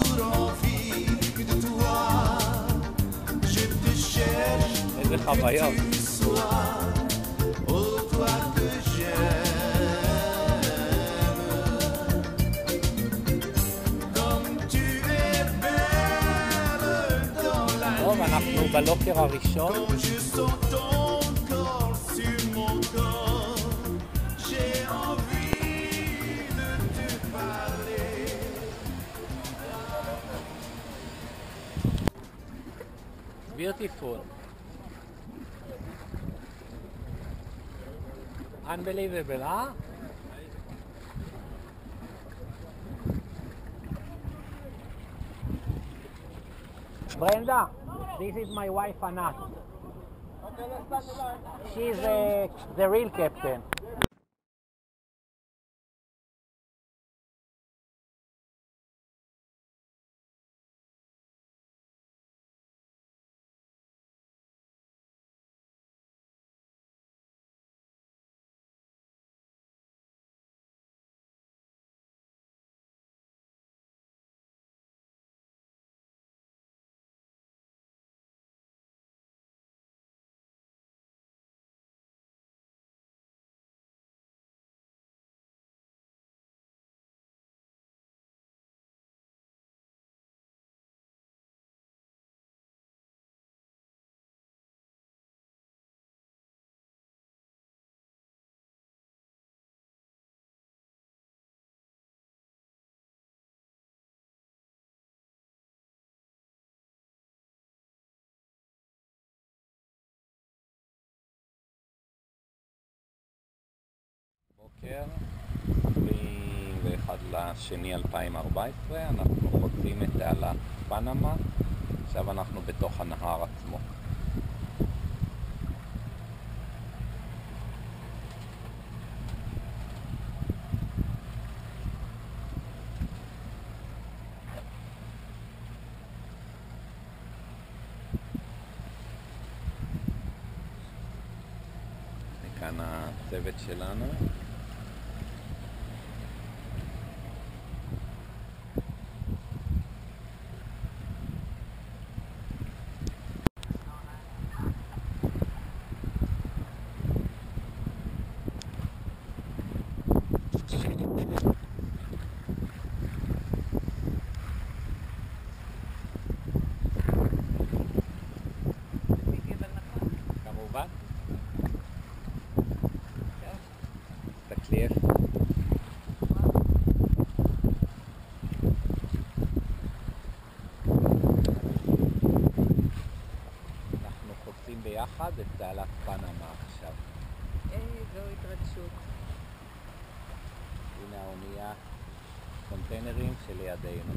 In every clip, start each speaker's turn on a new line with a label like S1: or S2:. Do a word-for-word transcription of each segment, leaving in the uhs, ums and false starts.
S1: איזה חוויות. טוב, אנחנו בלוקר הראשון. Beautiful. Unbelievable, huh? Brenda, this is my wife Anat. She's uh, the real captain. בוקר, עשרים ואחד לשני אלפיים וארבע עשרה, אנחנו חוצים את תעלת פנמה, עכשיו אנחנו בתוך הנהר עצמו. וכאן הצוות שלנו. כמובן. תקליף. אנחנו חוצים ביחד את תעלת פנמה עכשיו.
S2: איזו התרגשות.
S1: הנה האונייה, קונטיינרים שלידינו.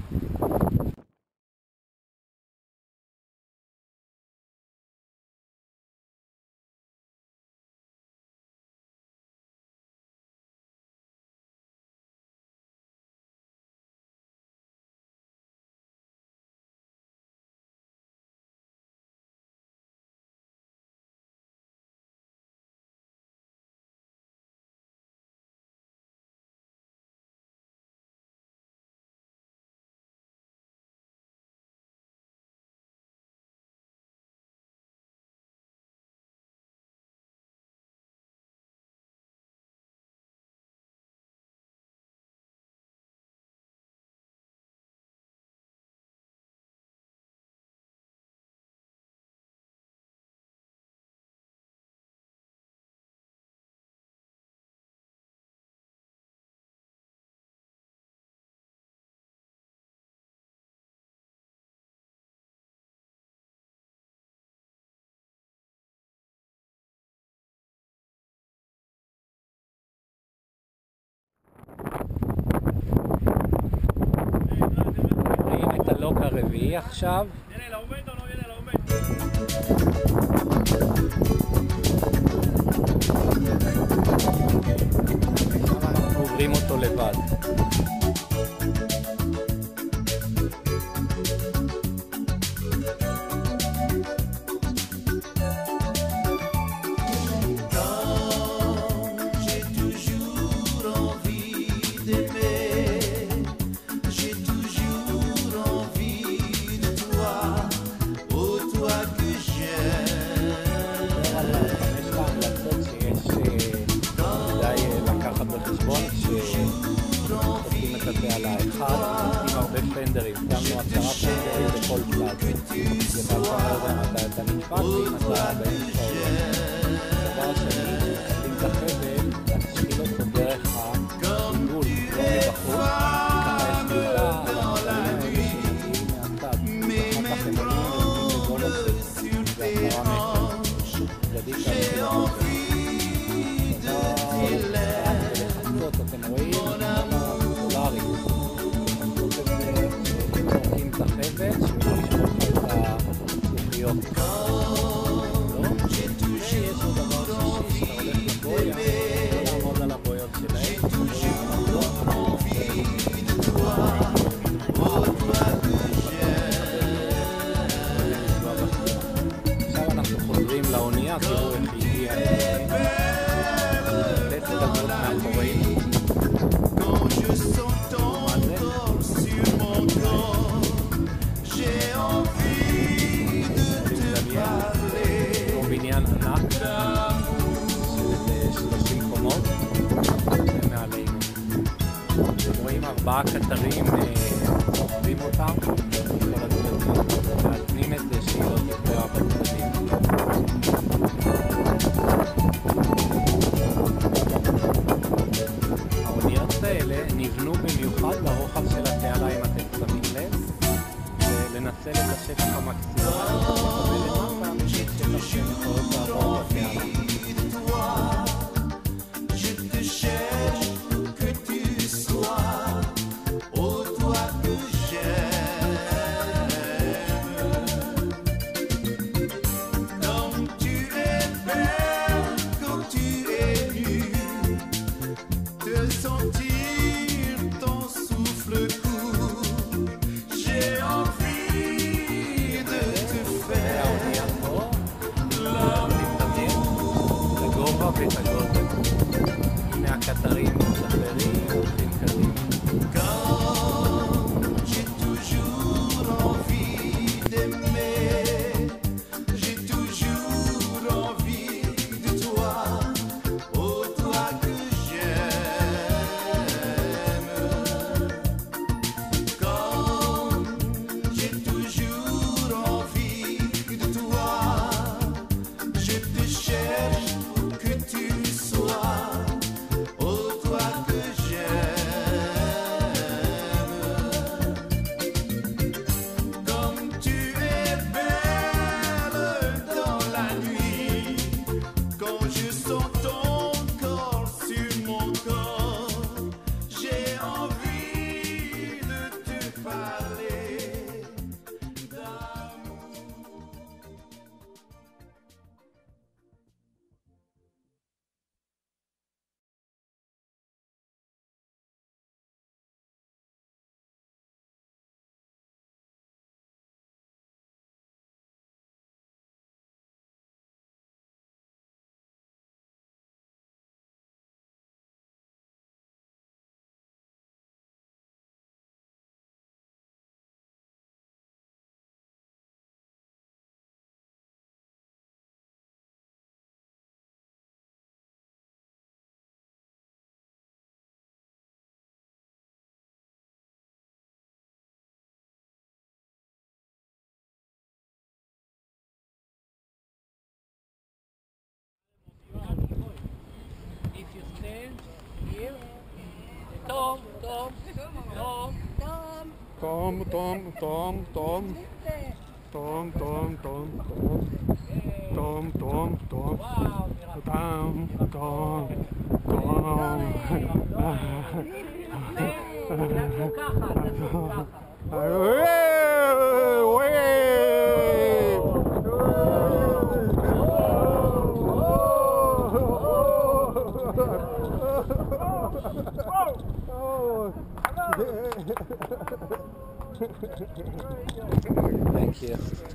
S1: הלוק הרביעי עכשיו. אנחנו עוברים אותו לבד.
S3: J'ai toujours
S1: תראי בכל צד. זה בהתחלה גם אתה נשפט ואם אתה באמצע או לא. דבר שני, אם את החבל, להשחיל אותו דרך הגלגול, לא מבחוץ, ככה יש גלילה על המחלים האלה שמגיעים מהצד. אחר כך הם עולים לגול הזה, זה עשרה מטר. גדית על ולחצות, אתם רואים? סולארי. לחצות את זה, זורקים את החבל, שלא לשמור לך את הזכוכיות. ויש עוד דבר שישי, שאתה הולך לבויה, לא לעמוד על הבויות שלהם, עכשיו אנחנו חוזרים לאונייה, תראו איך היא הגיעה לתת דקות מאחורינו. מה זה? כמו בניין ענק של שלושים קומות ומעלינו. אתם רואים ארבעה קטרים עובדים אותם, כל הצדדים, מעטנים את זה שהיא לא תקרה בצדדים. האוניות האלה נבנו במיוחד לרוחב של התעלה, אם אתם שמים לב, ולנצל את השטח המקסימלי ולמטה שטח שמתקרב לעבור בתעלה. את הגודל. הנה הקטרים משחררים, הולכים קדימה. Tom, Tom, Tom, Tom, Tom, Tom, Tom, Tom, Tom, Tom, Tom, Tom, Tom, Tom, Tom, Thank you.